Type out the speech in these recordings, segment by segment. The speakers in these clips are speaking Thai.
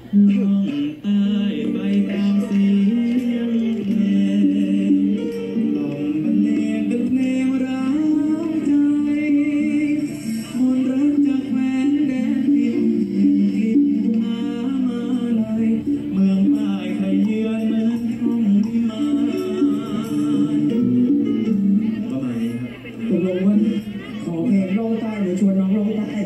ล่องใต้ไปตามเสียงเพลงต้องบรรเลงเป็นเพลงรักใจมนต์รักจากแฟนแดนดินกลิ่นหามาเลยเมืองใต้ใครเยือนเหมือนท้องวิมานประมาณนี้ครับตกลงว่าขอเพลงร้องใต้หรือชวนน้องร้องใต้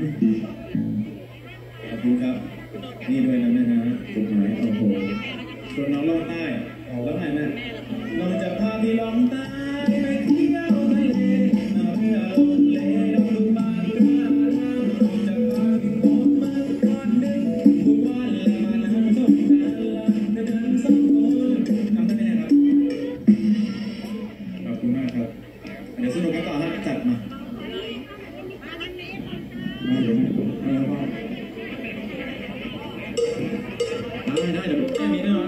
ขอบคุณครับนี่ด้วยนะแม่นะจดหมายโอ้โหชวนน้องลงใต้แล้วไงแม่เราจะพาพี่ลงใต้ไปเที่ยวทะเลนาเรือลงเลลงดูบ้านเรือน้ำจะพาพี่โคตรมาก่อนหนึ่งทุกวันและมาน้ำส้มกาลในเดือนสองคนทำได้ไหมครับขอบคุณมากครับเดี๋ยวสนุกกันต่อฮะจัดมาเดี๋ยวให้เราได้เดี๋ยวแค่มีแน่นอน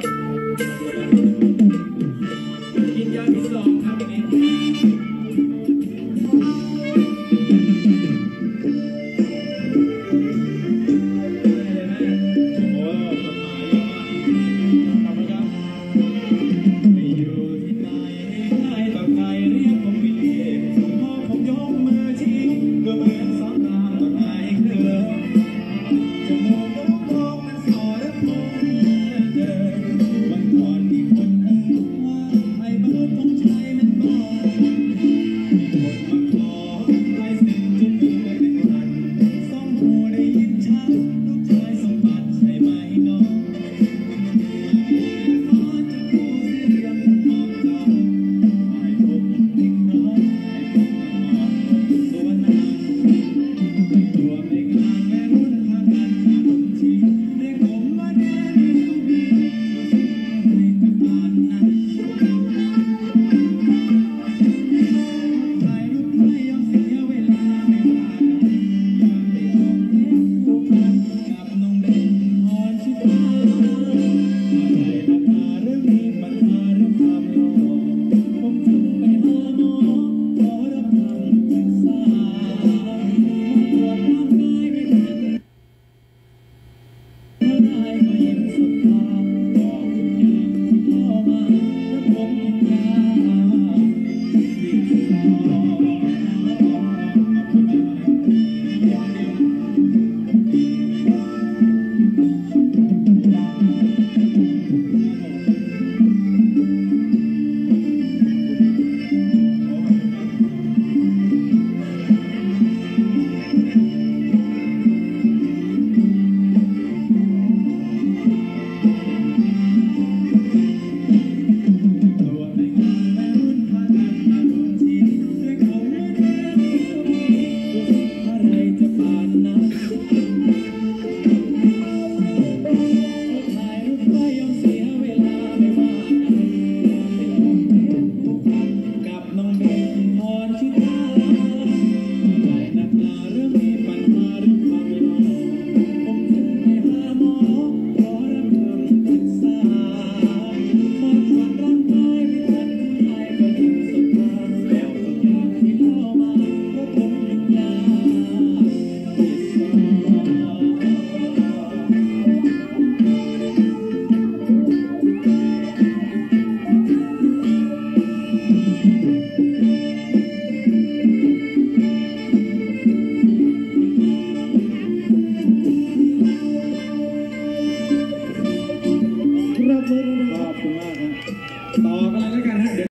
กินยาพิษลองครับอย่างนี้ขอบคุณมากครับต่อกัน